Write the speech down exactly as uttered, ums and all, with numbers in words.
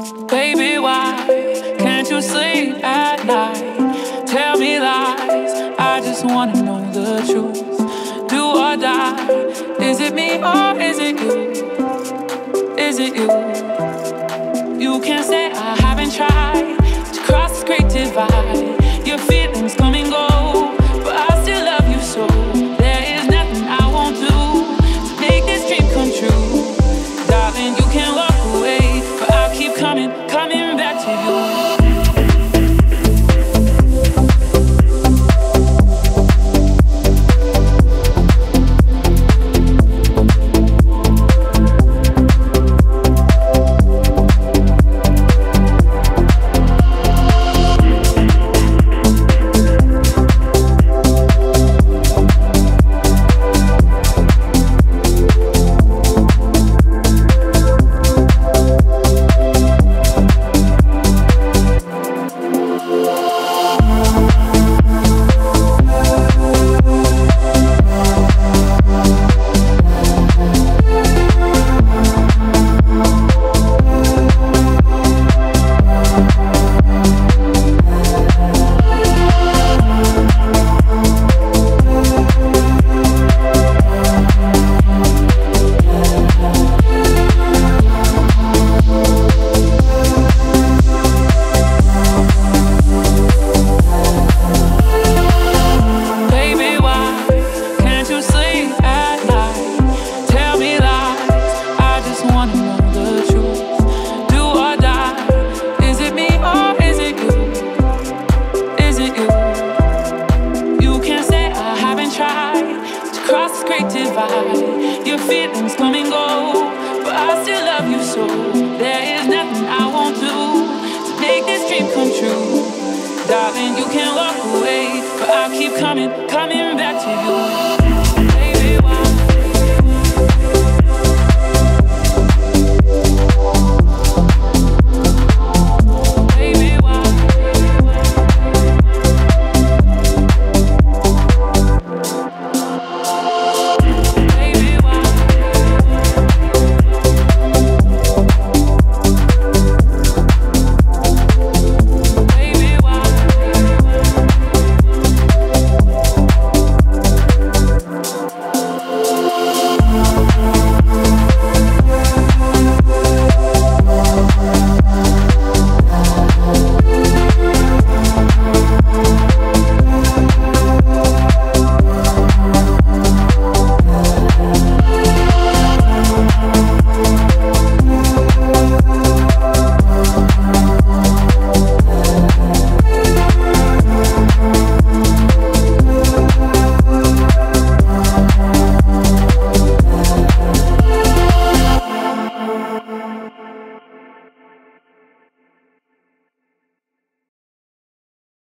Baby, why can't you sleep at night? Tell me lies, I just wanna know the truth. Do or die, is it me or is it you? Is it you? You can say I haven't tried to cross this great divide. Your feelings come and go, but I still love you so. There is nothing I won't do to make this dream come true. Darling, you can walk away, but I'll keep coming, coming back to you. Your feelings come and go, but I still love you so. There is nothing I won't do to make this dream come true. Darling, you can walk away, but I'll keep coming, coming back to you.